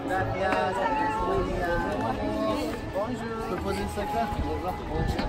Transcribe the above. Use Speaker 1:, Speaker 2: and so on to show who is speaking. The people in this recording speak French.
Speaker 1: Gracias. Bonjour. Je peux poser le sac là? Bonjour.